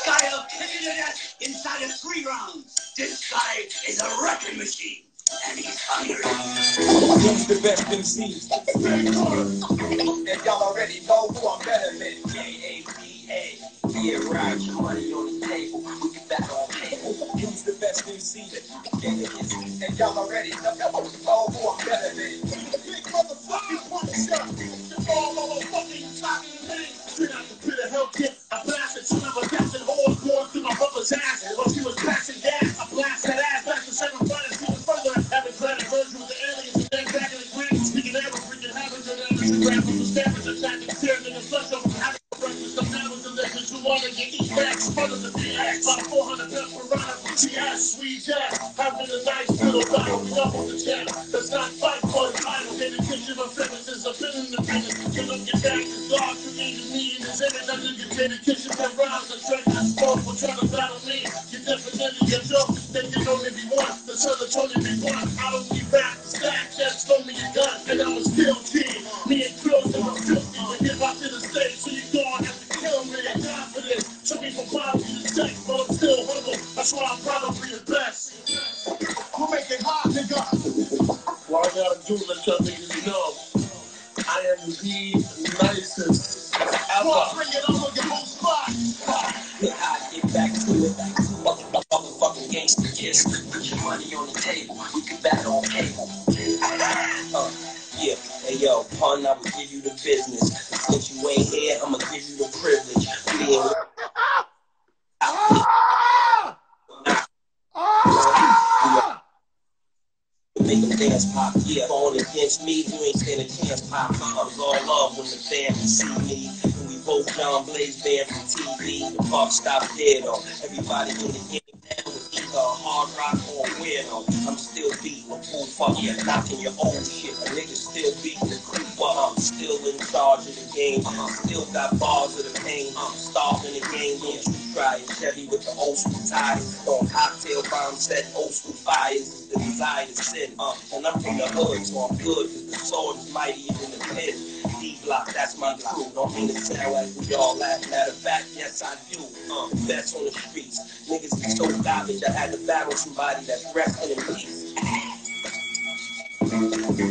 style kicking it at inside of 3 rounds. This guy is a wrecking machine, and he's hungry. He's the best MC. And y'all already know who I'm better than. J.A.D.A. Yeah, right, your money on the table. We get back on table. He's the best MC. Jadakiss. And y'all already know who I'm better than. Big motherfucking punisher. All motherfucking talking things. Straight out the pit of hell kit. I blasted son of a captain hole going through my brother's ass while she was passing gas. I blasted that ass back to 7 planets even further. Having granite Virgil with the aliens and then back in the granite. Speakin Arab, wreakin havoc, and rappers with scavenger, attacking tears in the flesh of having breakfast. Some having delicious who want to get each back. Smothers of the ass. About 400 pounds per round. She ass, sweet ass. Having a nice little battle. We up with the chat. Let's not fight for the idol. In the kitchen of premises. I've been in the business. You look at back. The dog created me in his image. I look at the kitchen that rounds. The treasure spoke for trying to battle me. You definitely get joke. They can only be one. The son of Tony be one. I don't need rap. Stack. Just throw me a gun. And I'm a still king. Me and Crows and I'm filthy. We get out to the stage. So you gonna have to kill me. I'm confident. Took me from poverty to sex. But I'm still humble. That's why I'm probably the best. Who make it hot, nigga? What I gotta do, let y'all niggas know. I am the nicest ever. Bring it on your whole spot. I get back to it. Motherfucking gangster kiss. Put your money on the table. We can back on cable. Yeah. Hey yo, pun, I will give you the business. Since you ain't here, I'ma give you the privilege. Make them dance pop, yeah. Going against me, you ain't stand a chance pop. I was all love when the fans see me. And we both John Blaze band from TV. The buck stopped dead on. Everybody in the game down with either a hard rock or a weirdo. I'm still beating the pool fuck, yeah, knocking your old shit. A nigga still beating the creep, but I'm still in charge of the game. Still got bars of the pain. I'm starving the game. Don't you try it, Chevy with the old school tires. On cocktail bomb set, old school fires. The desire to sin, and I'm from the hood, so I'm good, cause the sword is mightier than the pen. D-block, that's my crew, don't mean to sound like we all laugh. Matter of fact, yes I do, the best on the streets. Niggas is so garbage, I had to battle somebody that's resting in peace.